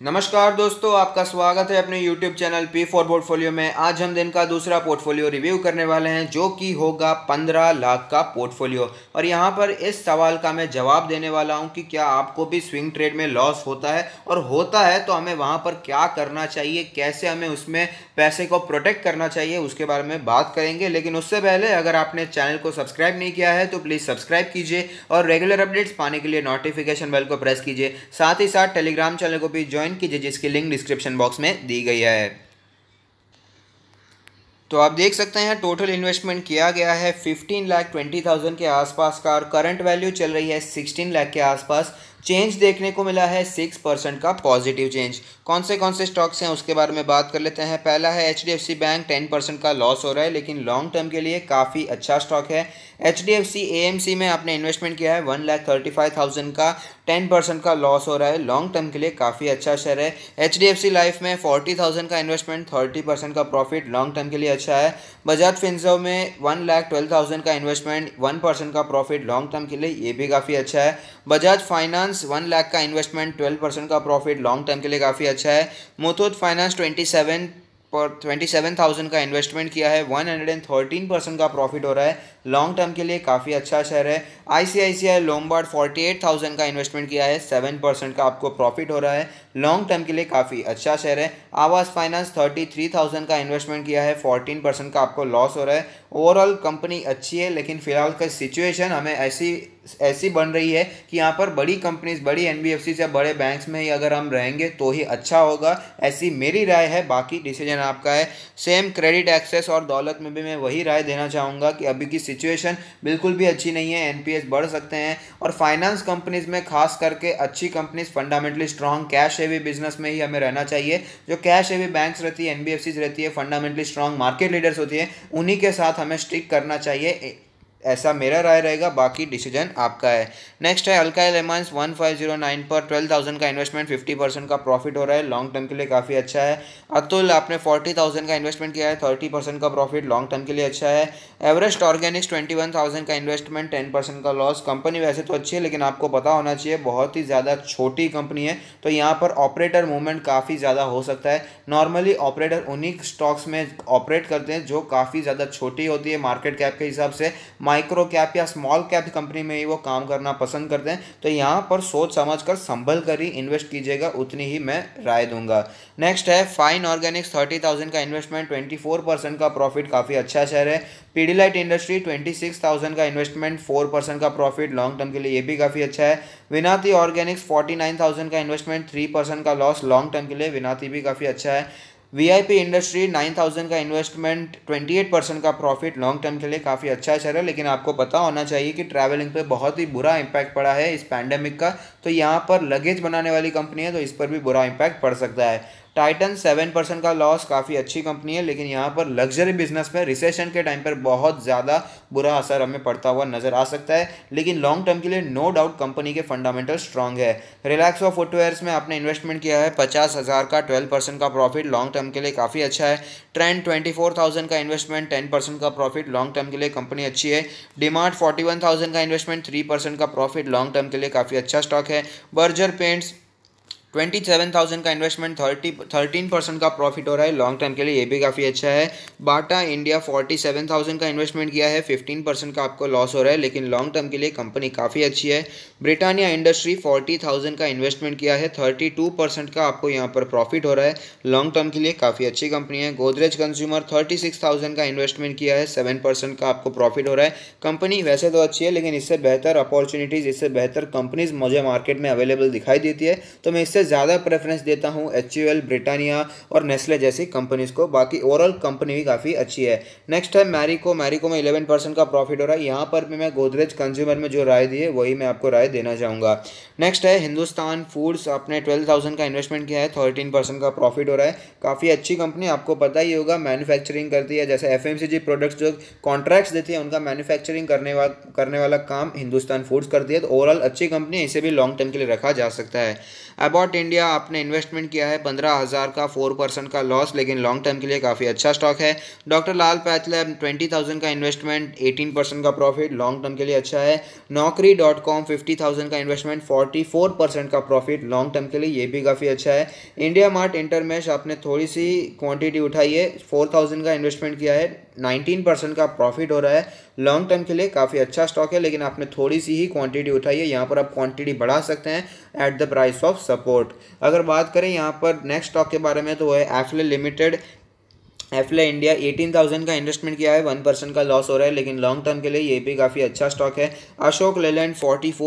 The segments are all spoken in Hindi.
नमस्कार दोस्तों, आपका स्वागत है अपने YouTube चैनल P4 पोर्टफोलियो में। आज हम दिन का दूसरा पोर्टफोलियो रिव्यू करने वाले हैं जो कि होगा 15 लाख का पोर्टफोलियो। और यहाँ पर इस सवाल का मैं जवाब देने वाला हूँ कि क्या आपको भी स्विंग ट्रेड में लॉस होता है, और होता है तो हमें वहाँ पर क्या करना चाहिए, कैसे हमें उसमें पैसे को प्रोटेक्ट करना चाहिए, उसके बारे में बात करेंगे। लेकिन उससे पहले अगर आपने चैनल को सब्सक्राइब नहीं किया है तो प्लीज़ सब्सक्राइब कीजिए और रेगुलर अपडेट्स पाने के लिए नोटिफिकेशन बेल को प्रेस कीजिए। साथ ही साथ टेलीग्राम चैनल को भी ज्वाइन कीजिए जिसकी लिंक डिस्क्रिप्शन बॉक्स में दी गई है। तो आप देख सकते हैं टोटल इन्वेस्टमेंट किया गया है 15,20,000 के आसपास का, और करंट वैल्यू चल रही है 16 लाख के आसपास। चेंज देखने को मिला है 6% का पॉजिटिव चेंज। कौन से स्टॉक्स हैं उसके बारे में बात कर लेते हैं। पहला है HDFC बैंक, 10% का लॉस हो रहा है लेकिन लॉन्ग टर्म के लिए काफ़ी अच्छा स्टॉक है। HDFC AMC में आपने इन्वेस्टमेंट किया है 1,35,000 का, 10% का लॉस हो रहा है, लॉन्ग टर्म के लिए काफ़ी अच्छा शेयर है। HDFC लाइफ में 40,000 का इन्वेस्टमेंट, 30% का प्रॉफिट, लॉन्ग टर्म के लिए अच्छा है। बजाज फिनसर्व में 1,12,000 का इन्वेस्टमेंट, 1% का प्रॉफिट, लॉन्ग टर्म के लिए ये भी काफ़ी अच्छा है। बजाज फाइनेंस 1 लाख का इन्वेस्टमेंट, 12% का प्रॉफिट, लॉन्ग टर्म के लिए काफ़ी अच्छा है। मुथूट फाइनेंस 27,000 का इन्वेस्टमेंट किया है, 113% का प्रॉफिट हो रहा है, लॉन्ग टर्म के लिए काफ़ी अच्छा शेयर है। ICICI लोम्बार्ड 48,000 का इन्वेस्टमेंट किया है, 7% का आपको प्रॉफिट हो रहा है, लॉन्ग टर्म के लिए काफ़ी अच्छा शेयर है। आवास फाइनेंस 33,000 का इन्वेस्टमेंट किया है, 14% का आपको लॉस हो रहा है। ओवरऑल कंपनी अच्छी है लेकिन फिलहाल का सिचुएशन हमें ऐसी बन रही है कि यहाँ पर बड़ी कंपनीज, बड़ी NBFC या बड़े बैंक्स में ही अगर हम रहेंगे तो ही अच्छा होगा, ऐसी मेरी राय है। बाकी डिसीजन आपका है। सेम क्रेडिट एक्सेस और दौलत में भी मैं वही राय देना चाहूँगा कि अभी की सिचुएशन बिल्कुल भी अच्छी नहीं है, NPS बढ़ सकते हैं। और फाइनेंस कंपनीज में खास करके अच्छी companies, fundamentally strong cash heavy business में ही हमें रहना चाहिए। जो कैश हेवी बैंक्स रहती है, NBFCs रहती है, फंडामेंटली स्ट्रॉन्ग मार्केट लीडर्स होती है, उन्हीं के साथ हमें स्टिक करना चाहिए, ऐसा मेरा राय रहेगा। बाकी डिसीजन आपका है। नेक्स्ट है अल्काइल एमाइंस 1509 पर 12,000 का इन्वेस्टमेंट, 50% का प्रॉफिट हो रहा है, लॉन्ग टर्म के लिए काफ़ी अच्छा है। अतुल आपने 40,000 का इन्वेस्टमेंट किया है, 30% का प्रॉफिट, लॉन्ग टर्म के लिए अच्छा है। एवरेस्ट ऑर्गेनिक्स 21,000 का इन्वेस्टमेंट, 10% का लॉस। कंपनी वैसे तो अच्छी है लेकिन आपको पता होना चाहिए बहुत ही ज़्यादा छोटी कंपनी है, तो यहाँ पर ऑपरेटर मूवमेंट काफ़ी ज़्यादा हो सकता है। नॉर्मली ऑपरेटर उन्हीं स्टॉक्स में ऑपरेट करते हैं जो काफ़ी ज़्यादा छोटी होती है मार्केट कैप के हिसाब से। माइक्रो कैप या स्मॉल कैप कंपनी में ही वो काम करना पसंद करते हैं, तो यहाँ पर सोच समझ कर संभल कर ही इन्वेस्ट कीजिएगा, उतनी ही मैं राय दूंगा। नेक्स्ट है फाइन ऑर्गेनिक्स, 30,000 का इन्वेस्टमेंट, 24% का प्रॉफिट, काफ़ी अच्छा शेयर है। पीडीलाइट इंडस्ट्री 26,000 का इन्वेस्टमेंट, 4% का प्रॉफिट, लॉन्ग टर्म के लिए ये भी काफ़ी अच्छा है। विनाती ऑर्गेनिक्स 49,000 का इन्वेस्टमेंट, 3% का लॉस, लॉन्ग टर्म के लिए विनाती भी काफ़ी अच्छा है। VIP इंडस्ट्री 9,000 का इन्वेस्टमेंट, 28% का प्रॉफिट, लॉन्ग टर्म के लिए काफ़ी अच्छा शेयर है। लेकिन आपको पता होना चाहिए कि ट्रैवलिंग पे बहुत ही बुरा इंपैक्ट पड़ा है इस पैंडेमिक का, तो यहाँ पर लगेज बनाने वाली कंपनी है तो इस पर भी बुरा इंपैक्ट पड़ सकता है। टाइटन 7% का लॉस, काफ़ी अच्छी कंपनी है लेकिन यहाँ पर लग्जरी बिजनेस में रिसेशन के टाइम पर बहुत ज़्यादा बुरा असर हमें पड़ता हुआ नजर आ सकता है, लेकिन लॉन्ग टर्म के लिए नो डाउट कंपनी के फंडामेंटल स्ट्रांग है। रिलैक्सो फुटवेयर्स में आपने इन्वेस्टमेंट किया है 50,000 का, 12% का प्रॉफिट, लॉन्ग टर्म के लिए काफ़ी अच्छा है। ट्रेंड 24,000 का इन्वेस्टमेंट, 10% का प्रॉफिट, लॉन्ग टर्म के लिए कंपनी अच्छी है। डिमार्ट 41,000 का इन्वेस्टमेंट, 3% का प्रॉफिट, लॉन्ग टर्म के लिए काफ़ी अच्छा स्टॉक है। बर्जर पेंट्स 27,000 का इन्वेस्टमेंट, 13% का प्रॉफिट हो रहा है, लॉन्ग टर्म के लिए ये भी काफ़ी अच्छा है। बाटा इंडिया 47,000 का इन्वेस्टमेंट किया है, 15% का आपको लॉस हो रहा है लेकिन लॉन्ग टर्म के लिए कंपनी काफ़ी अच्छी है। ब्रिटानिया इंडस्ट्री 40,000 का इन्वेस्टमेंट किया है, 32% का आपको यहाँ पर प्रॉफिट हो रहा है, लॉन्ग टर्म के लिए काफ़ी अच्छी कंपनी है। गोदरेज कंज्यूमर 36,000 का इन्वेस्टमेंट किया है, 7% का आपको प्रॉफिट हो रहा है। कंपनी वैसे तो अच्छी है लेकिन इससे बेहतर अपॉर्चुनिटीज़, इससे बेहतर कंपनीज मुझे मार्केट में अवेलेबल दिखाई देती है, तो मैं इससे ज़्यादा प्रेफरेंस देता हूँ HUL, ब्रिटानिया और नेस्ले जैसी कंपनीज को। बाकी ओवरऑल कंपनी भी काफ़ी अच्छी है। नेक्स्ट है मैरिको में 11% का प्रॉफिट हो रहा है। यहाँ पर भी मैं गोदरेज कंज्यूमर में जो राय दी है वही मैं आपको राय देना चाहूँगा। नेक्स्ट है हिंदुस्तान फूड्स, आपने 12,000 का इन्वेस्टमेंट किया है, 13% का प्रॉफिट हो रहा है, काफ़ी अच्छी कंपनी, आपको पता ही होगा मैन्युफैक्चरिंग करती है, जैसे FMCG प्रोडक्ट्स जो कॉन्ट्रैक्ट्स देती है उनका मैन्युफैक्चरिंग करने वाला काम हिंदुस्तान फूड्स करती है, तो ओवरऑल अच्छी कंपनी है, इसे भी लॉन्ग टर्म के लिए रखा जा सकता है। अबॉट मार्ट इंडिया आपने इन्वेस्टमेंट किया है 15,000 का, 4% का लॉस, लेकिन लॉन्ग टर्म के लिए काफ़ी अच्छा स्टॉक है। डॉक्टर लाल पैथ लैब 20,000 का इन्वेस्टमेंट, 18% का प्रॉफिट, लॉन्ग टर्म के लिए अच्छा है। Naukri.com 50,000 का इन्वेस्टमेंट, 44% का प्रॉफिट, लॉन्ग टर्म के लिए ये भी काफ़ी अच्छा है। इंडिया मार्ट इंटरमेश आपने थोड़ी सी क्वांटिटी उठाई है, 4,000 का इन्वेस्टमेंट किया है, 19% का प्रॉफिट हो रहा है। लॉन्ग टर्म के लिए काफ़ी अच्छा स्टॉक है, लेकिन आपने थोड़ी सी ही क्वांटिटी उठाई है। यहाँ पर आप क्वांटिटी बढ़ा सकते हैं at the price of support. अगर बात करें यहाँ पर नेक्स्ट स्टॉक के बारे में तो वो है एफले लिमिटेड। एफले इंडिया 18,000 का इन्वेस्टमेंट किया है, 1% का लॉस हो रहा है, लेकिन लॉन्ग टर्म के लिए ये भी काफ़ी अच्छा स्टॉक है। अशोक लेलैंड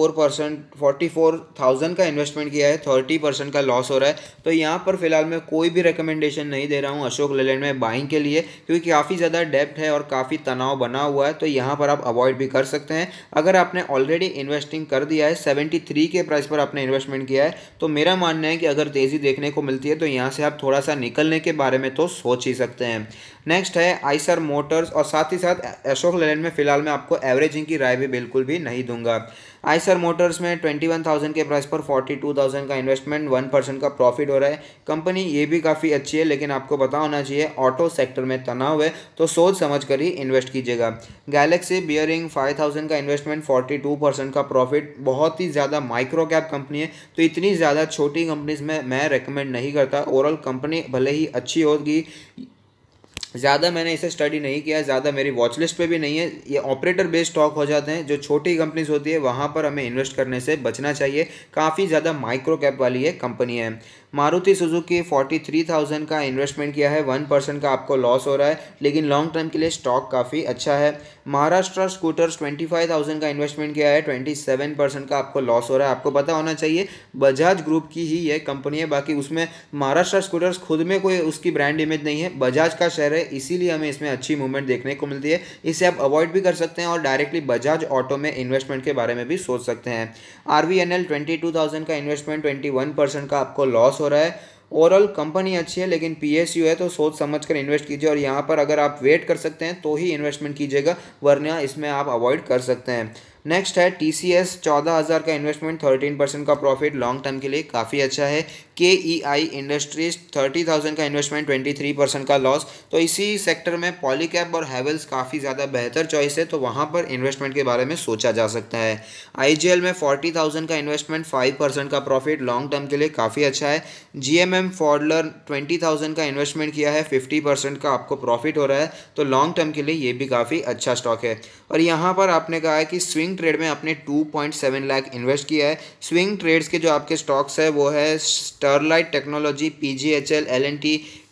44,000 का इन्वेस्टमेंट किया है, 30% का लॉस हो रहा है। तो यहाँ पर फिलहाल मैं कोई भी रिकमेंडेशन नहीं दे रहा हूँ अशोक लेलैंड में बाइंग के लिए, क्योंकि काफ़ी ज़्यादा डेप्थ है और काफ़ी तनाव बना हुआ है, तो यहाँ पर आप अवॉइड भी कर सकते हैं। अगर आपने ऑलरेडी इन्वेस्टिंग कर दिया है, 73 के प्राइस पर आपने इन्वेस्टमेंट किया है, तो मेरा मानना है कि अगर तेज़ी देखने को मिलती है तो यहाँ से आप थोड़ा सा निकलने के बारे में तो सोच ही सकते हैं। नेक्स्ट है आइसर मोटर्स, और साथ ही साथ अशोक लेलैंड में फिलहाल मैं आपको एवरेजिंग की राय भी बिल्कुल भी नहीं दूंगा। आइसर मोटर्स में 21,000 के प्राइस पर 42,000 का इन्वेस्टमेंट, 1% का प्रॉफिट हो रहा है। कंपनी ये भी काफ़ी अच्छी है, लेकिन आपको पता होना चाहिए ऑटो सेक्टर में तनाव है, तो सोच समझ कर ही इन्वेस्ट कीजिएगा। गैलेक्सी बियरिंग 5,000 का इन्वेस्टमेंट, 42% का प्रॉफिट, बहुत ही ज़्यादा माइक्रो कैप कंपनी है, तो इतनी ज़्यादा छोटी कंपनीज में मैं रेकमेंड नहीं करता। ओवरऑल कंपनी भले ही अच्छी होगी, ज़्यादा मैंने इसे स्टडी नहीं किया, ज़्यादा मेरी वॉच लिस्ट पे भी नहीं है। ये ऑपरेटर बेस्ड स्टॉक हो जाते हैं, जो छोटी कंपनीज होती है वहाँ पर हमें इन्वेस्ट करने से बचना चाहिए। काफ़ी ज़्यादा माइक्रो कैप वाली ये कंपनी है। मारुति सुजुकी 43,000 का इन्वेस्टमेंट किया है, 1% का आपको लॉस हो रहा है, लेकिन लॉन्ग टर्म के लिए स्टॉक काफ़ी अच्छा है। महाराष्ट्र स्कूटर्स 25,000 का इन्वेस्टमेंट किया है, 27% का आपको लॉस हो रहा है। आपको पता होना चाहिए बजाज ग्रुप की ही ये कंपनी है, बाकी उसमें महाराष्ट्र स्कूटर्स खुद में कोई उसकी ब्रांड इमेज नहीं है, बजाज का शेयर है, इसीलिए हमें इसमें अच्छी मूवमेंट देखने को मिलती है। इसे आप अवॉइड भी कर सकते हैं और डायरेक्टली बजाज ऑटो में इन्वेस्टमेंट के बारे में भी सोच सकते हैं। RVNL 22,000 का इन्वेस्टमेंट, 21% का आपको लॉस हो रहा है। ओवरऑल कंपनी अच्छी है, लेकिन PSU है, तो सोच समझ कर इन्वेस्ट कीजिए, और यहाँ पर अगर आप वेट कर सकते हैं तो ही इन्वेस्टमेंट कीजिएगा, वरना इसमें आप अवॉइड कर सकते हैं। नेक्स्ट है TCS 14,000 का इन्वेस्टमेंट, 13% का प्रॉफिट, लॉन्ग टर्म के लिए काफ़ी अच्छा है। KEI इंडस्ट्रीज 30,000 का इन्वेस्टमेंट, 23% का लॉस। तो इसी सेक्टर में पॉलीकैब और हैवेल्स काफ़ी ज़्यादा बेहतर चॉइस है, तो वहाँ पर इन्वेस्टमेंट के बारे में सोचा जा सकता है। IGL में 40,000 का इन्वेस्टमेंट, 5% का प्रॉफिट, लॉन्ग टर्म के लिए काफ़ी अच्छा है। GMM फॉडलर 20,000 का इन्वेस्टमेंट किया है, 50% का आपको प्रॉफिट हो रहा है, तो लॉन्ग टर्म के लिए ये भी काफ़ी अच्छा स्टॉक है। और यहाँ पर आपने कहा है कि स्विंग ट्रेड में आपने 2.7 लाख इन्वेस्ट किया है। स्विंग ट्रेड्स के जो आपके स्टॉक्स है वो है Sterlite technology, PGHL, L&T,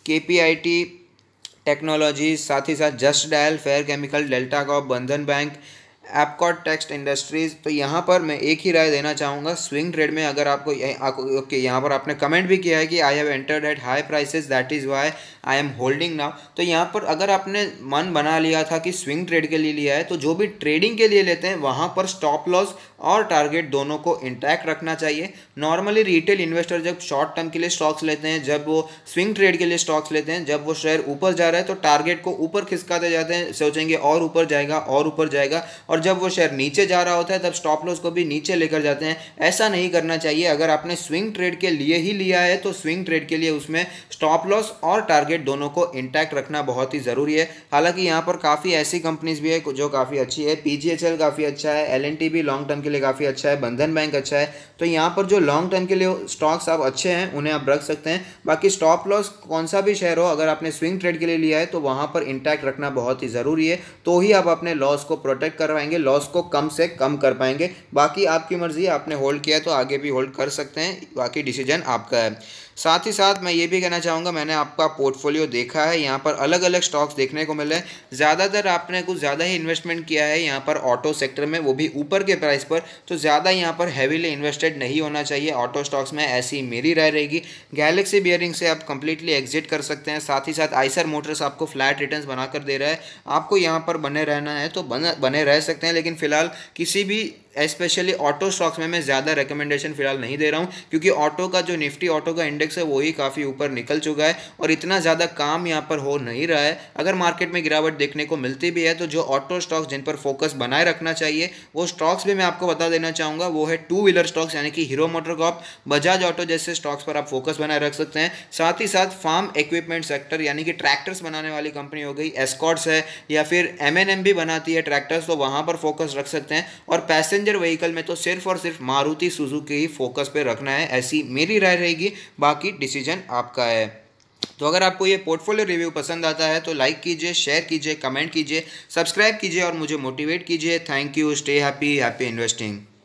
KPIT technology, साथ ही साथ Just Dial, Fair Chemical, Delta Corp, Bandhan Bank, Apcotex Industries. तो यहाँ पर मैं एक ही राय देना चाहूँगा, स्विंग ट्रेड में अगर आपको ओके, यहाँ पर आपने कमेंट भी किया है कि I have entered at high prices, that is why I am holding now. तो यहाँ पर अगर आपने मन बना लिया था कि स्विंग ट्रेड के लिए लिया है, तो जो भी ट्रेडिंग के लिए लेते हैं वहाँ पर स्टॉप लॉस और टारगेट दोनों को इंटैक्ट रखना चाहिए। नॉर्मली रिटेल इन्वेस्टर जब शॉर्ट टर्म के लिए स्टॉक्स लेते हैं, जब वो स्विंग ट्रेड के लिए स्टॉक्स लेते हैं, जब वो शेयर ऊपर जा रहा है तो टारगेट को ऊपर खिसकाते जाते हैं, सोचेंगे और ऊपर जाएगा और ऊपर जाएगा, और जब वो शेयर नीचे जा रहा होता है तब स्टॉप लॉस को भी नीचे लेकर जाते हैं। ऐसा नहीं करना चाहिए। अगर आपने स्विंग ट्रेड के लिए ही लिया है तो स्विंग ट्रेड के लिए उसमें स्टॉप लॉस और टारगेट दोनों को इंटैक्ट रखना बहुत ही ज़रूरी है। हालांकि यहाँ पर काफ़ी ऐसी कंपनीज भी है जो काफ़ी अच्छी है। PGHL काफ़ी अच्छा है, L&T भी लॉन्ग टर्म के लिए काफ़ी अच्छा है, बंधन बैंक अच्छा है। तो यहाँ पर जो लॉन्ग टर्म के लिए स्टॉक्स आप अच्छे हैं उन्हें आप रख सकते हैं। बाकी स्टॉप लॉस कौन सा भी शेयर हो, अगर आपने स्विंग ट्रेड के लिए लिया है तो वहाँ पर इंटैक्ट रखना बहुत ही ज़रूरी है, तो ही आप अपने लॉस को प्रोटेक्ट कर पाएंगे, लॉस को कम से कम कर पाएंगे। बाकी आपकी मर्जी, आपने होल्ड किया है तो आगे भी होल्ड कर सकते हैं, बाकी डिसीजन आपका है। साथ ही साथ मैं ये भी कहना चाहूँगा, मैंने आपका पोर्टफोलियो देखा है, यहाँ पर अलग अलग स्टॉक्स देखने को मिले। ज़्यादातर आपने कुछ ज़्यादा ही इन्वेस्टमेंट किया है यहाँ पर ऑटो सेक्टर में, वो भी ऊपर के प्राइस पर, तो ज़्यादा यहाँ पर हैवीली इन्वेस्टेड नहीं होना चाहिए ऑटो स्टॉक्स में, ऐसी मेरी राय रहेगी। गैलेक्सी बियरिंग से आप कंप्लीटली एग्जिट कर सकते हैं। साथ ही साथ आइसर मोटर्स आपको फ्लैट रिटर्न्स बनाकर दे रहा है, आपको यहाँ पर बने रहना है तो बने रह सकते हैं, लेकिन फिलहाल किसी भी स्पेशली ऑटो स्टॉक्स में मैं ज़्यादा रिकमेंडेशन फिलहाल नहीं दे रहा हूँ, क्योंकि ऑटो का जो निफ्टी ऑटो का इंडेक्स है वही काफ़ी ऊपर निकल चुका है और इतना ज़्यादा काम यहाँ पर हो नहीं रहा है। अगर मार्केट में गिरावट देखने को मिलती भी है तो जो ऑटो स्टॉक्स जिन पर फोकस बनाए रखना चाहिए वो स्टॉक्स भी मैं आपको बता देना चाहूँगा, वो है टू व्हीलर स्टॉक्स, यानी कि हीरो मोटरकॉर्प, बजाज ऑटो जैसे स्टॉक्स पर आप फोकस बनाए रख सकते हैं। साथ ही साथ फार्म इक्विपमेंट सेक्टर यानी कि ट्रैक्टर्स बनाने वाली कंपनी हो गई एस्कॉर्ट्स है, या फिर M&M भी बनाती है ट्रैक्टर्स, तो वहाँ पर फोकस रख सकते हैं। और पैसेंजर व्हीकल में तो सिर्फ और सिर्फ मारुति सुजुकी ही फोकस पे रखना है, ऐसी मेरी राय रहेगी, बाकी डिसीजन आपका है। तो अगर आपको ये पोर्टफोलियो रिव्यू पसंद आता है तो लाइक कीजिए, शेयर कीजिए, कमेंट कीजिए, सब्सक्राइब कीजिए और मुझे मोटिवेट कीजिए। Thank you, stay happy, happy investing.